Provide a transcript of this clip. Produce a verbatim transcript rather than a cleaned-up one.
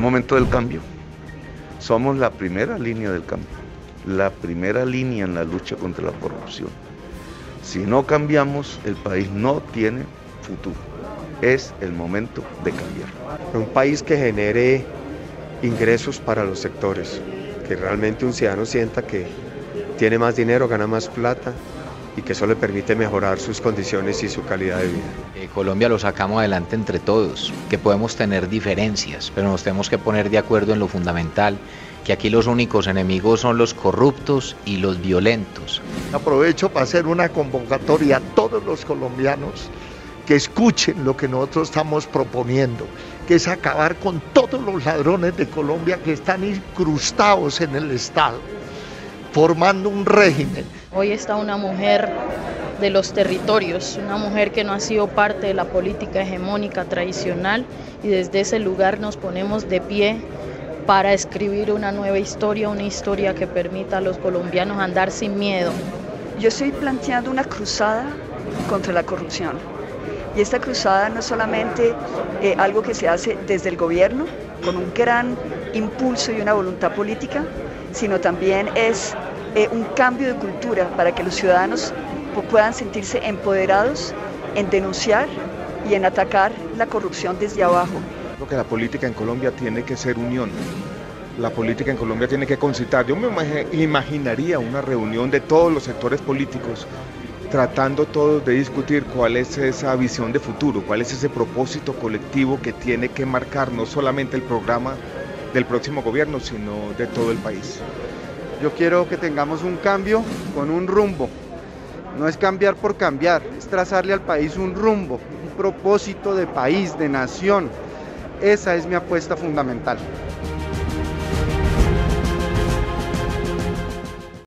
momento del cambio. Somos la primera línea del cambio, la primera línea en la lucha contra la corrupción. Si no cambiamos, el país no tiene futuro. Es el momento de cambiar. Un país que genere ingresos para los sectores, que realmente un ciudadano sienta que tiene más dinero, gana más plata y que eso le permite mejorar sus condiciones y su calidad de vida. Eh, Colombia lo sacamos adelante entre todos, que podemos tener diferencias, pero nos tenemos que poner de acuerdo en lo fundamental, que aquí los únicos enemigos son los corruptos y los violentos. Aprovecho para hacer una convocatoria a todos los colombianos que escuchen lo que nosotros estamos proponiendo, que es acabar con todos los ladrones de Colombia que están incrustados en el Estado, formando un régimen. Hoy está una mujer de los territorios, una mujer que no ha sido parte de la política hegemónica tradicional, y desde ese lugar nos ponemos de pie para escribir una nueva historia, una historia que permita a los colombianos andar sin miedo. Yo estoy planteando una cruzada contra la corrupción. Y esta cruzada no es solamente eh, algo que se hace desde el gobierno, con un gran impulso y una voluntad política, sino también es eh, un cambio de cultura para que los ciudadanos puedan sentirse empoderados en denunciar y en atacar la corrupción desde abajo. Creo que la política en Colombia tiene que ser unión. La política en Colombia tiene que concitar. Yo me imaginaría una reunión de todos los sectores políticos, tratando todos de discutir cuál es esa visión de futuro, cuál es ese propósito colectivo que tiene que marcar no solamente el programa del próximo gobierno, sino de todo el país. Yo quiero que tengamos un cambio con un rumbo. No es cambiar por cambiar, es trazarle al país un rumbo, un propósito de país, de nación. Esa es mi apuesta fundamental.